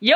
Yo!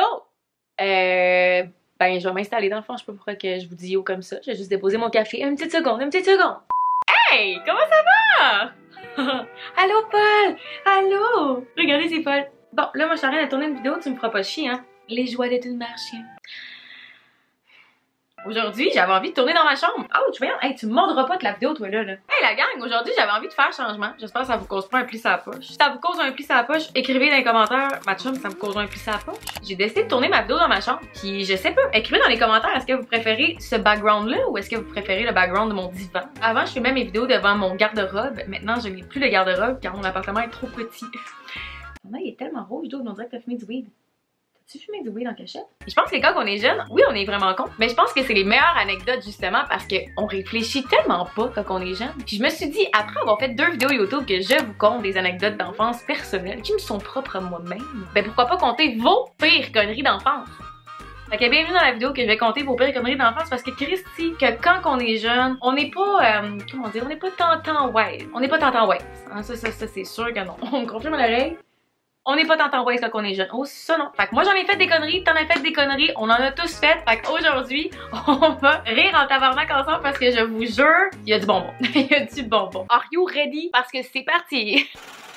Ben, je vais m'installer dans le fond. Je sais pas pourquoi que je vous dis yo comme ça. Je vais juste déposer mon café. Une petite seconde, une petite seconde. Hey! Comment ça va? Allô, Paul! Allô! Regardez, c'est Paul. Bon, là, moi, je suis en train de tourner une vidéo. Tu me feras pas chier, hein? Les joies d'être une mère chien. Aujourd'hui, j'avais envie de tourner dans ma chambre. Oh, tu vois, hey, tu me mordras pas de la vidéo, toi, là. Hey, la gang, aujourd'hui, j'avais envie de faire changement. J'espère que ça vous cause pas un pli à la poche. Si ça vous cause un pli à la poche, écrivez dans les commentaires. Ma chum, ça me cause un pli à la poche. J'ai décidé de tourner ma vidéo dans ma chambre. Puis, je sais pas, écrivez dans les commentaires, est-ce que vous préférez ce background-là ou est-ce que vous préférez le background de mon divan? Avant, je filmais mes vidéos devant mon garde-robe. Maintenant, je n'ai plus de garde-robe car mon appartement est trop petit. Mon œil est tellement rouge, d'eau, on dirait que t'as fumé du weed. Tu fumes du weed en cachette? Je pense que quand on est jeune, oui, on est vraiment con, mais je pense que c'est les meilleures anecdotes justement parce qu'on réfléchit tellement pas quand on est jeune. Puis je me suis dit, après avoir fait 2 vidéos YouTube que je vous conte des anecdotes d'enfance personnelles qui me sont propres à moi-même, ben pourquoi pas compter vos pires conneries d'enfance? Fait que bienvenue dans la vidéo que je vais compter vos pires conneries d'enfance parce que Christy, que quand on est jeune, on n'est pas, comment dire, on n'est pas tantan ouais. On n'est pas tantan ouais. Hein, ça c'est sûr que non. On me confirme à l'oreille. On n'est pas tant en waste quand on est jeune. Oh, ça non. Fait que moi j'en ai fait des conneries, t'en as fait des conneries, on en a tous fait. Fait qu'aujourd'hui, on va rire en tabarnak ensemble parce que je vous jure, il y a du bonbon. Il y a du bonbon. Are you ready? Parce que c'est parti.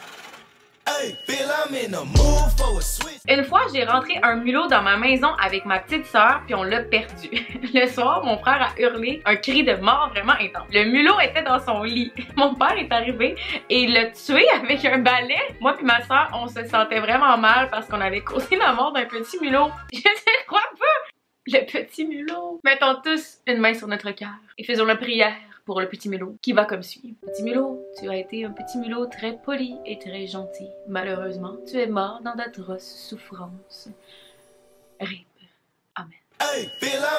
Une fois, j'ai rentré un mulot dans ma maison avec ma petite sœur puis on l'a perdu. Le soir, mon frère a hurlé un cri de mort vraiment intense. Le mulot était dans son lit. Mon père est arrivé et l'a tué avec un balai. Moi puis ma sœur, on se sentait vraiment mal parce qu'on avait causé la mort d'un petit mulot. Je ne crois pas! Le petit mulot. Mettons tous une main sur notre cœur et faisons la prière pour le petit mulot, qui va comme suit. Petit mulot, tu as été un petit mulot très poli et très gentil. Malheureusement, tu es mort dans d'atroces souffrances. RIP. Amen.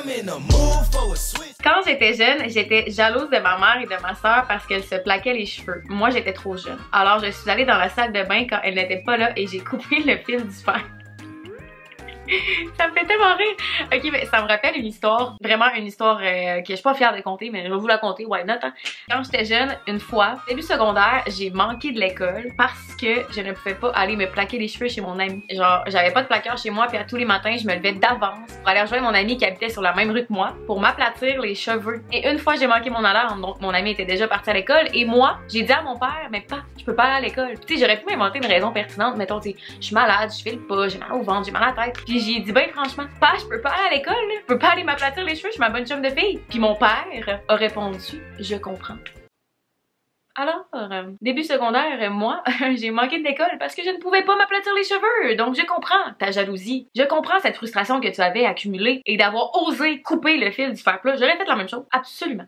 Quand j'étais jeune, j'étais jalouse de ma mère et de ma soeur parce qu'elles se plaquaient les cheveux. Moi, j'étais trop jeune. Alors, je suis allée dans la salle de bain quand elles n'étaient pas là et j'ai coupé le fil du fer. Ça me fait tellement rire. Ok, mais ça me rappelle une histoire, vraiment une histoire que je suis pas fière de conter, mais je vais vous la conter, why not, hein? Quand j'étais jeune, une fois, début secondaire, j'ai manqué de l'école parce que je ne pouvais pas aller me plaquer les cheveux chez mon ami. Genre, j'avais pas de plaqueur chez moi, puis à tous les matins, je me levais d'avance pour aller rejoindre mon ami qui habitait sur la même rue que moi pour m'aplatir les cheveux. Et une fois, j'ai manqué mon alarme, donc mon ami était déjà parti à l'école, et moi, j'ai dit à mon père, mais pas, je peux pas aller à l'école. Tu sais, j'aurais pu m'inventer une raison pertinente, mettons, tu sais, je suis malade, je file pas, j'ai mal au ventre, j'ai mal à la tête. Puis j'ai dit, ben franchement, pas, je peux pas aller à l'école, je peux pas aller m'aplatir les cheveux, je suis ma bonne chum de fille. Puis mon père a répondu, je comprends. Alors, début secondaire, moi, j'ai manqué de l'école parce que je ne pouvais pas m'aplatir les cheveux. Donc, je comprends ta jalousie. Je comprends cette frustration que tu avais accumulée et d'avoir osé couper le fil du fer plat. J'aurais fait la même chose. Absolument.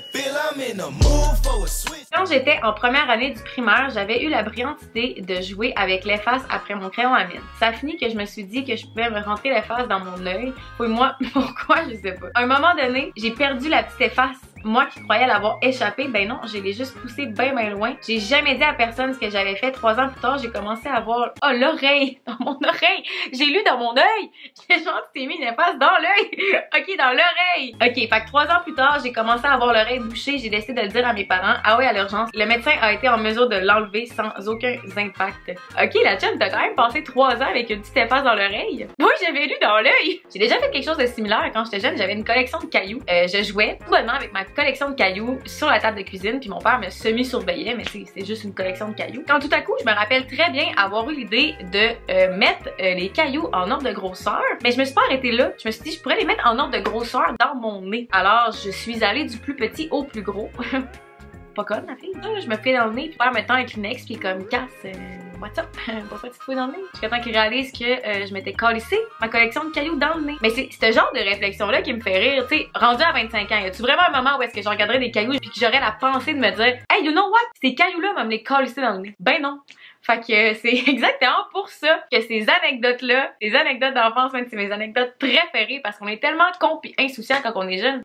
Quand j'étais en première année du primaire, j'avais eu la brillante idée de jouer avec l'efface après mon crayon à mine. Ça a fini que je me suis dit que je pouvais me rentrer l'efface dans mon œil. Oui, moi, pourquoi, je sais pas. À un moment donné, j'ai perdu la petite efface. Moi qui croyais l'avoir échappé, ben non, je l'ai juste poussé bien loin. J'ai jamais dit à personne ce que j'avais fait. 3 ans plus tard, j'ai commencé à voir, oh, l'oreille, dans mon oreille. J'ai lu dans mon œil. J'ai genre, tu t'es mis une efface dans l'œil. Ok, dans l'oreille. Ok, fait que 3 ans plus tard, j'ai commencé à avoir l'oreille bouchée. J'ai décidé de le dire à mes parents. Ah ouais, à l'urgence. Le médecin a été en mesure de l'enlever sans aucun impact. Ok, la chum, t'as quand même passé 3 ans avec une petite efface dans l'oreille. Oui, j'avais lu dans l'œil. J'ai déjà fait quelque chose de similaire quand j'étais jeune. J'avais une collection de cailloux. Je jouais tout bonnement avec ma collection de cailloux sur la table de cuisine, puis mon père me semi-surveillait, mais c'est juste une collection de cailloux. Quand tout à coup, je me rappelle très bien avoir eu l'idée de mettre les cailloux en ordre de grosseur, mais je me suis pas arrêtée là. Je me suis dit, je pourrais les mettre en ordre de grosseur dans mon nez. Alors, je suis allée du plus petit au plus gros. Pas conne, la fille. Je me fais dans le nez, puis père me tend un Kleenex, puis comme casse. What's up? Pourquoi tu te fous dans le nez? Jusqu'à temps qu'il réalise que je m'étais calissé ma collection de cailloux dans le nez. Mais c'est ce genre de réflexion-là qui me fait rire. Tu sais, rendu à 25 ans, y a-tu vraiment un moment où est-ce que je regarderais des cailloux puis que j'aurais la pensée de me dire, hey, you know what? Ces cailloux-là vont me les calisser dans le nez. Ben non. Fait que c'est exactement pour ça que ces anecdotes-là, les anecdotes d'enfance, même c'est mes anecdotes préférées parce qu'on est tellement con pis insouciant quand on est jeune.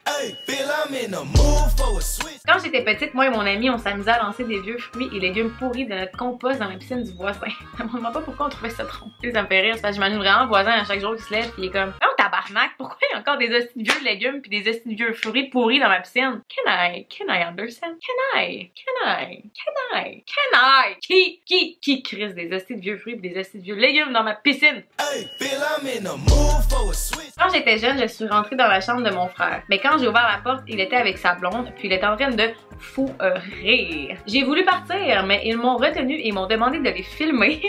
Quand j'étais petite, moi et mon ami, on s'amusait à lancer des vieux fruits et légumes pourris de notre compost dans la piscine du voisin. Je me demande pas pourquoi on trouvait ça trop. Ça me fait rire, parce que j'imagine vraiment le voisin à chaque jour qui se lève pis il est comme, oh tabarnak, tabarnak, pourquoi il y a encore des hosties de vieux légumes pis des hosties de vieux fruits pourris dans ma piscine? Can I understand? Qui crisse des hosties de vieux fruits pis des hosties de vieux légumes dans ma piscine? Quand j'étais jeune, je suis rentrée dans la chambre de mon frère. Mais quand j'ai ouvert la porte, il était avec sa blonde, puis il était en train de fourrer. J'ai voulu partir, mais ils m'ont retenue et m'ont demandé de les filmer.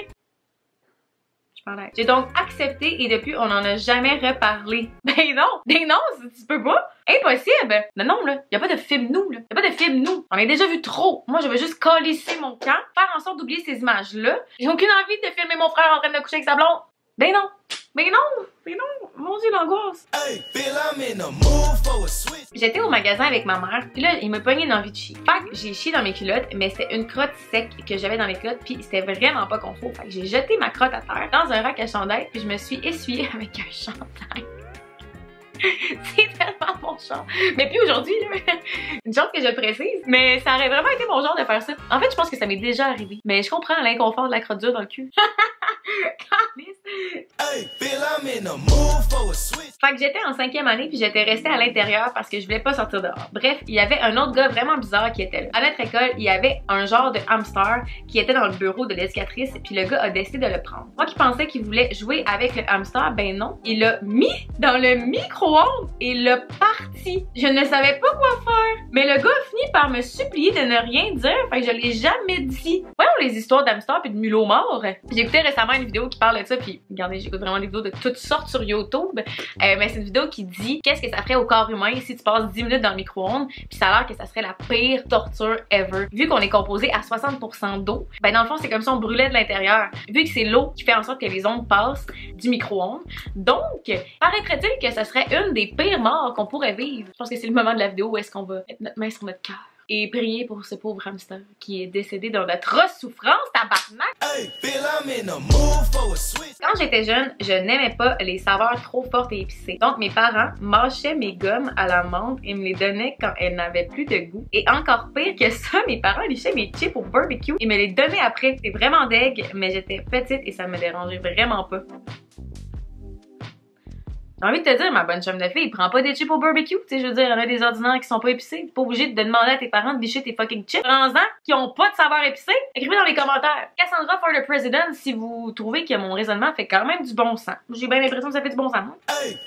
J'ai donc accepté et depuis, on n'en a jamais reparlé. Ben non, tu peux pas. Impossible. Non, là, y a pas de film nous, là. Y a pas de film nous. On a déjà vu trop. Moi, je veux juste colisser mon camp, faire en sorte d'oublier ces images-là. J'ai aucune envie de filmer mon frère en train de coucher avec sa blonde. Ben non. Mon Dieu, l'angoisse. J'étais au magasin avec ma mère, puis là, il me pognait une envie de chier. Fait que j'ai chié dans mes culottes, mais c'était une crotte sec que j'avais dans mes culottes, puis c'était vraiment pas confort. Fait que j'ai jeté ma crotte à terre dans un rack à chandail, puis je me suis essuyée avec un chandail. C'est tellement mon genre. Mais puis aujourd'hui, là, une chose que je précise, mais ça aurait vraiment été mon genre de faire ça. En fait, je pense que ça m'est déjà arrivé. Mais je comprends l'inconfort de la crotte dure dans le cul. Fait que j'étais en 5e année puis j'étais restée à l'intérieur parce que je voulais pas sortir dehors. Bref, il y avait un autre gars vraiment bizarre qui était là. À notre école, il y avait un genre de hamster qui était dans le bureau de l'éducatrice puis le gars a décidé de le prendre. Moi qui pensais qu'il voulait jouer avec le hamster, ben non. Il l'a mis dans le micro-ondes et l'a parti. Je ne savais pas quoi faire. Mais le gars a fini par me supplier de ne rien dire, fait que je l'ai jamais dit. Voyons les histoires d'hamster puis de mulots morts. J'ai écouté récemment une vidéo qui parle de ça, puis regardez, j'écoute vraiment des vidéos de toutes sortes sur YouTube, mais c'est une vidéo qui dit qu'est-ce que ça ferait au corps humain si tu passes 10 minutes dans le micro-ondes, puis ça a l'air que ça serait la pire torture ever. Vu qu'on est composé à 60% d'eau, ben dans le fond c'est comme si on brûlait de l'intérieur, vu que c'est l'eau qui fait en sorte que les ondes passent du micro-ondes. Donc, paraîtrait-il que ça serait une des pires morts qu'on pourrait vivre. Je pense que c'est le moment de la vidéo où est-ce qu'on va mettre notre main sur notre cœur et prier pour ce pauvre hamster qui est décédé dans d'atroces souffrances, tabarnak! Quand j'étais jeune, je n'aimais pas les saveurs trop fortes et épicées. Donc mes parents mâchaient mes gommes à la menthe et me les donnaient quand elles n'avaient plus de goût. Et encore pire que ça, mes parents lichaient mes chips au barbecue et me les donnaient après. C'est vraiment deg, mais j'étais petite et ça me dérangeait vraiment pas. J'ai envie de te dire, ma bonne chum de fille, prends pas des chips au barbecue, tu sais, je veux dire, il y en a des ordinaires qui sont pas épicés. T'es pas obligé de demander à tes parents de licher tes fucking chips. Prends-en qui ont pas de saveur épicée. Écrivez dans les commentaires. Cassandra for the President si vous trouvez que mon raisonnement fait quand même du bon sens. J'ai bien l'impression que ça fait du bon sens, non?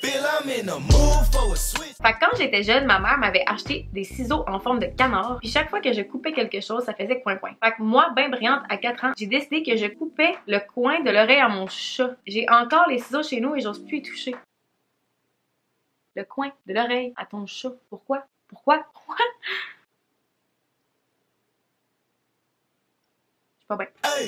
Fait que quand j'étais jeune, ma mère m'avait acheté des ciseaux en forme de canard, puis chaque fois que je coupais quelque chose, ça faisait coin-coin. Fait que moi, ben brillante, à 4 ans, j'ai décidé que je coupais le coin de l'oreille à mon chat. J'ai encore les ciseaux chez nous et j'ose plus y toucher. Le coin de l'oreille à ton chat. Pourquoi? Pourquoi? Je suis pas bien.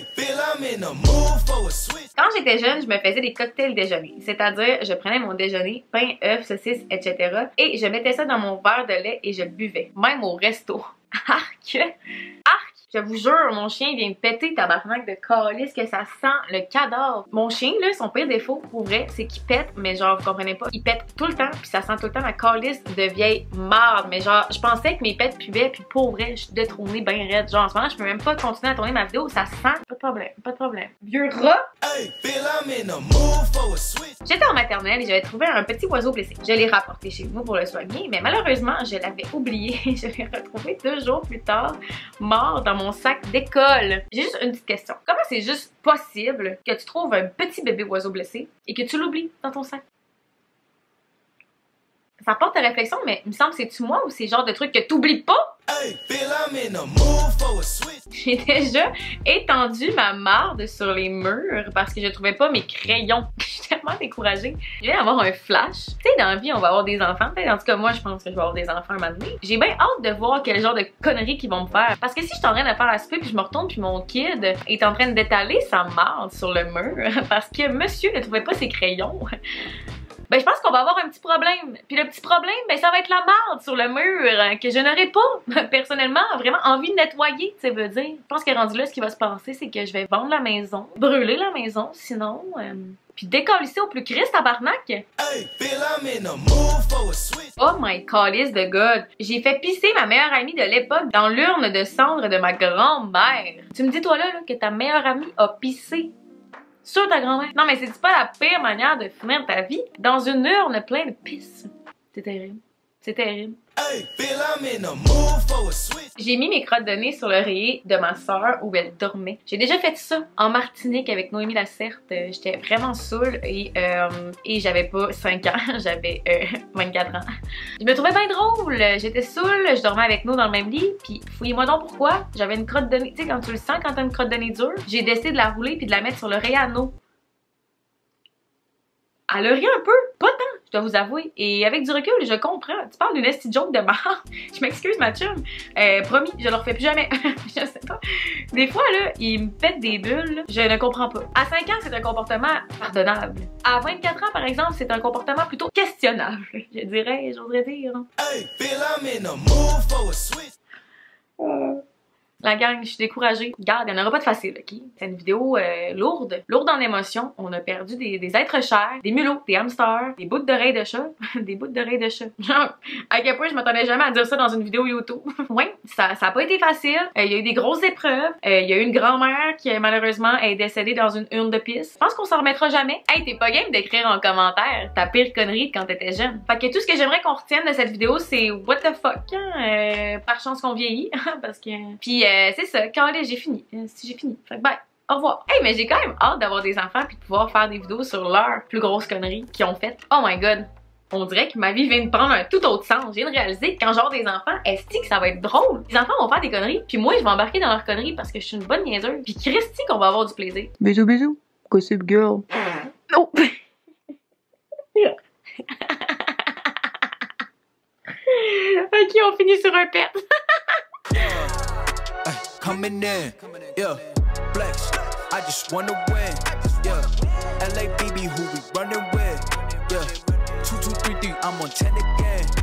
Quand j'étais jeune, je me faisais des cocktails déjeuner. C'est-à-dire, je prenais mon déjeuner, pain, œufs, saucisses, etc. Et je mettais ça dans mon verre de lait et je le buvais. Même au resto. Arc! Je vous jure, mon chien vient me péter, tabarnak de calice, que ça sent le cadavre. Mon chien, là, son pire défaut, pour vrai, c'est qu'il pète, mais genre, vous comprenez pas, il pète tout le temps, puis ça sent tout le temps la calice de vieille marde. Mais genre, je pensais que mes pets puaient, puis pour vrai, je suis détrônée bien raide. Genre, en ce moment, je peux même pas continuer à tourner ma vidéo, ça sent. Pas de problème. Vieux rat! J'étais en maternelle et j'avais trouvé un petit oiseau blessé. Je l'ai rapporté chez nous pour le soigner, mais malheureusement, je l'avais oublié. Je l'ai retrouvé 2 jours plus tard, mort dans mon sac d'école. J'ai juste une petite question. Comment c'est juste possible que tu trouves un petit bébé oiseau blessé et que tu l'oublies dans ton sac? Ça porte à réflexion, mais il me semble que c'est-tu moi ou c'est le genre de truc que t'oublies pas? J'ai déjà étendu ma marde sur les murs parce que je trouvais pas mes crayons. Je suis tellement découragée. Je viens d'avoir un flash. Tu sais, dans la vie, on va avoir des enfants. En tout cas, moi, je pense que je vais avoir des enfants un moment donné. J'ai bien hâte de voir quel genre de conneries qu'ils vont me faire. Parce que si je suis en train de faire la souper puis je me retourne puis mon kid est en train d'étaler sa marde sur le mur parce que monsieur ne trouvait pas ses crayons, ben je pense qu'on va avoir un petit problème. Puis le petit problème, ben ça va être la marde sur le mur que je n'aurai pas, personnellement, vraiment envie de nettoyer, tu sais, veut dire. Je pense que rendu là, ce qui va se passer, c'est que je vais vendre la maison, brûler la maison, sinon... puis décalisser au plus Christ, tabarnak! Oh my calice de God! J'ai fait pisser ma meilleure amie de l'époque dans l'urne de cendres de ma grand-mère. Tu me dis, toi là, que ta meilleure amie a pissé sur ta grand-mère. Non, mais c'est pas la pire manière de finir ta vie? Dans une urne pleine de pisse. C'est terrible. C'est terrible. J'ai mis mes crottes de nez sur l'oreiller de ma soeur où elle dormait. J'ai déjà fait ça en Martinique avec Noémie Lacerte. J'étais vraiment saoule et j'avais pas 5 ans, j'avais 24 ans. Je me trouvais bien drôle. J'étais saoule, je dormais avec nous dans le même lit. Puis fouillez-moi donc pourquoi. J'avais une crotte de nez. Tu sais, quand tu le sens quand t'as une crotte de nez dure, j'ai décidé de la rouler puis de la mettre sur l'oreiller à nous. Elle a ri un peu, pas tant, je dois vous avouer. Et avec du recul, je comprends. Tu parles d'une esti joke de marre. Je m'excuse, ma chum. Promis, je le refais plus jamais. Je sais pas. Des fois, là, il me pète des bulles. Je ne comprends pas. À 5 ans, c'est un comportement pardonnable. À 24 ans, par exemple, c'est un comportement plutôt questionnable. Je dirais, j'oserais dire. La gang, je suis découragée. Regarde, il n'y en aura pas de facile, ok? C'est une vidéo lourde en émotions. On a perdu des êtres chers, des mulots, des hamsters, des bouts d'oreilles de chat. Des bouts d'oreilles de chat. Genre, à quel point je m'attendais jamais à dire ça dans une vidéo YouTube. Ouais, ça a pas été facile. Il y a eu des grosses épreuves. Il y a eu une grand-mère qui, malheureusement, est décédée dans une urne de pisse. Je pense qu'on s'en remettra jamais. Hey, t'es pas game d'écrire en commentaire ta pire connerie de quand t'étais jeune. Fait que tout ce que j'aimerais qu'on retienne de cette vidéo, c'est what the fuck, hein? Par chance qu'on vieillit. Parce que... Puis, c'est ça, quand j'ai fini. J'ai fini. Fait que bye. Au revoir. Hey, mais j'ai quand même hâte d'avoir des enfants puis de pouvoir faire des vidéos sur leurs plus grosses conneries qu'ils ont faites. Oh my god. On dirait que ma vie vient de prendre un tout autre sens. Je viens de réaliser que quand j'aurai des enfants, est-ce que ça va être drôle? Les enfants vont faire des conneries, puis moi, je vais embarquer dans leurs conneries parce que je suis une bonne niaiseuse. Puis Christy qu'on va avoir du plaisir. Bisous, bisous. Gossip girl. Non! Ok, on finit sur un pet. Coming in, yeah, flex. I just wanna win, yeah. LA BB, who we running with, yeah. 2, 2, 3, 3, I'm on 10 again.